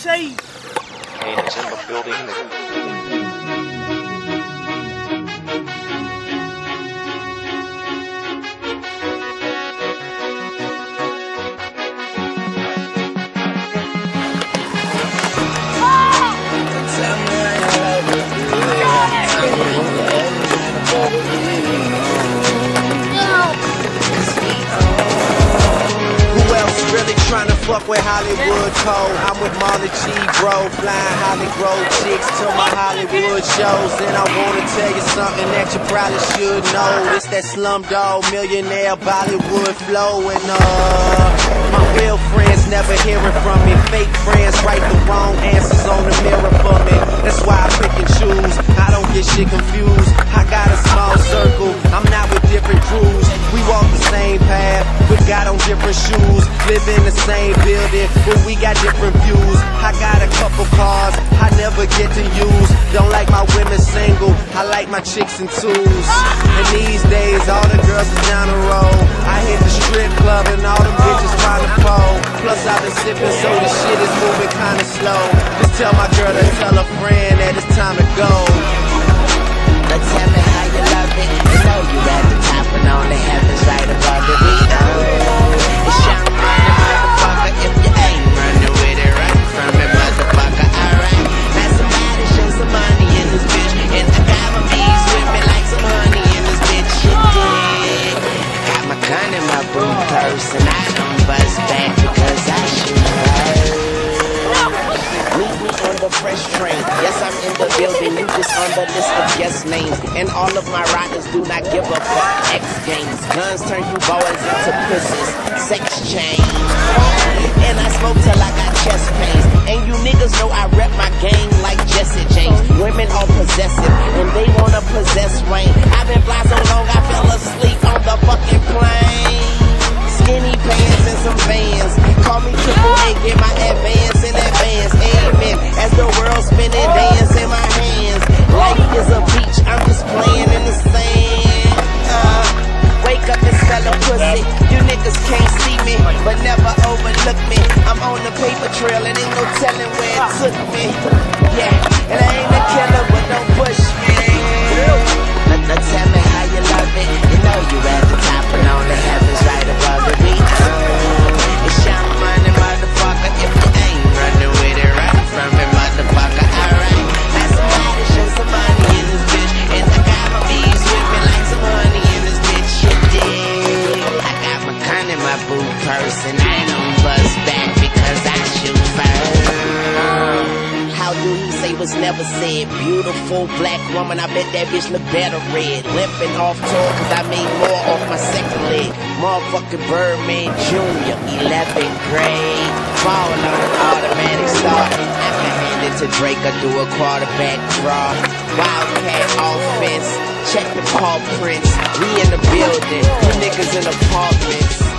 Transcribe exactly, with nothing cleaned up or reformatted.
say? Kane is in the building. Trying to fuck with Hollywood code. I'm with Marley G, bro. Flying Hollywood chicks to my Hollywood shows. And I wanna tell you something that you probably should know. It's that Slumdog Millionaire Bollywood flow. And uh, my real friends never hearing from me. Fake friends write the wrong answers on the mirror for me. That's why I pick and choose. I don't get shit confused. I got a small circle. I'm not with different crews. We walk the same path, but got on different shoes. Live in the same building, but we got different views. I got a couple cars I never get to use. Don't like my women single, I like my chicks in twos. And these days, all the girls is down the road. I hit the strip club and all them bitches trying to pole. Plus I've been sipping, so the shit is moving kinda slow. Just tell my girl to tell a friend that it's time to go. But tell me how you love it. You know you at the top and on the heavens right above the beat. It's young money, motherfucker. If you ain't running with it, run from it, motherfucker. Alright, now somebody show some money in this bitch. And I got my bees with me like some honey in this bitch. You dig? Got my gun in my boot purse and I don't bust back because I shoot first. Meet me on the fresh train. Yes, I'm in the building. You just on the list of guest names. And all of my riders do not give a fuck. X Games. Guns turn you boys into pussies. Sex change. And I smoke till I got chest pains. And you niggas know I rep my game like Jesse James. Women are possessive and they wanna possess Wayne. I've been fly so long I fell asleep on the fucking plane. Skinny pants and some Vans. Call me triple A, get my advance in advance. Amen. As the world spinning, dance in my hands. Life is a beach, I'm just playing in the sand. Uh, wake up and smell a pussy. You niggas can't see me, but never overlook me. I'm on the paper trail and ain't no telling where it took me. Yeah, and I ain't a killer, but don't push me. Now, now tell me how you love it. You know you at the top and on the heavens right above the beat. It's young money, motherfucker. If you ain't running with it, run from it, motherfucker. Alright, now somebody show some money in this bitch. And I got my bees with me like some honey in this bitch. You dig? I got my gun in my boot purse and I don't bust back because I shoot first. How do he say was never said? Beautiful black woman, I bet that bitch look better red. Limping off tour cause I made more off my second leg. Motherfucking Birdman Junior, eleventh grade. Fall on an automatic start. Apprehended to Drake, I do a quarterback draw. Wildcat offense, check the paw prints. We in the building, you niggas in apartments.